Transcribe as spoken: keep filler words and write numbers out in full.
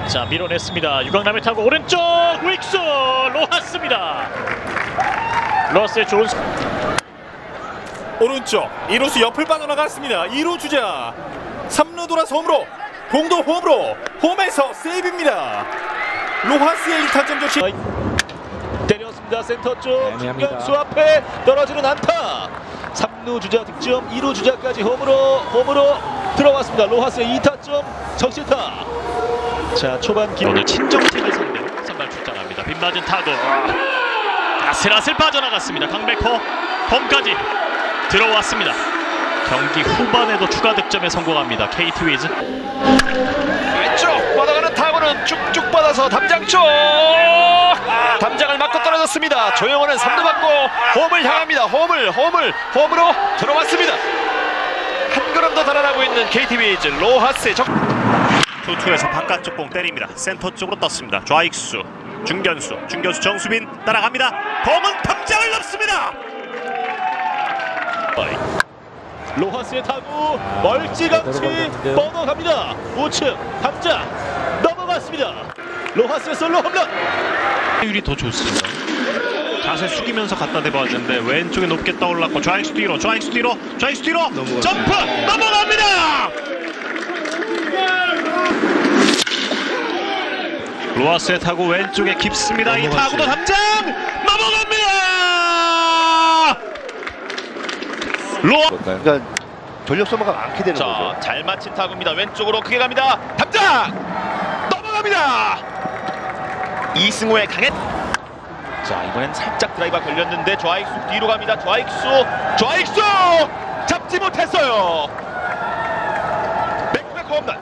자, 밀어냈습니다. 유강남을 타고 오른쪽 우익수 로하스입니다. 로하스의 좋은 오른쪽 일 루수 옆을 빠져나갔습니다. 이 루 주자 삼 루 돌아서 홈으로 공도 홈으로 홈에서 세이브입니다. 로하스의 일 타점 적시 때렸습니다. 센터 쪽 중견수 앞에 떨어지는 안타. 삼 루 주자 득점, 이 루 주자까지 홈으로 홈으로 들어왔습니다. 로하스의 이 타점 적시타. 자, 초반 기... 오늘 친정팀을 상대로 선발 출장합니다. 빗맞은 타구 아슬아슬 빠져나갔습니다. 강백호 홈까지 들어왔습니다. 경기 후반에도 추가 득점에 성공합니다. 케이티 위즈. 왼쪽 뻗어가는 타구는 쭉쭉 뻗어서 담장 쪽 담장을 맞고 떨어졌습니다. 조영원은 삼 루 받고 홈을 향합니다. 홈을 홈을 홈으로 들어왔습니다. 한 걸음 더 달아나고 있는 케이티 위즈 로하스의 적 투투에서 바깥쪽 공 때립니다. 센터 쪽으로 떴습니다. 좌익수 중견수 중견수 정수빈 따라갑니다. 공은 담장을 넘습니다. 로하스의 타구 멀찌감치 뻗어갑니다. 우측 담장 넘어갔습니다. 로하스의 솔로 홈런. 율이 더 좋습니다. 자세 숙이면서 갖다 대봤는데 왼쪽에 높게 떠올랐고 좌익수 뒤로 좌익수 뒤로 좌익수 뒤로 점프 넘어갑니다. 로하스의 타구 왼쪽에 깊습니다. 이 타구도 담장 넘어갑니다. 로하 그러니까 전력 소모가 많게 되는 자, 거죠. 잘 맞힌 타구입니다. 왼쪽으로 크게 갑니다. 담장 넘어갑니다. 이승호의 강했. 자, 이번엔 살짝 드라이브가 걸렸는데 좌익수 뒤로 갑니다. 좌익수 좌익수 잡지 못했어요. 백백 홈런.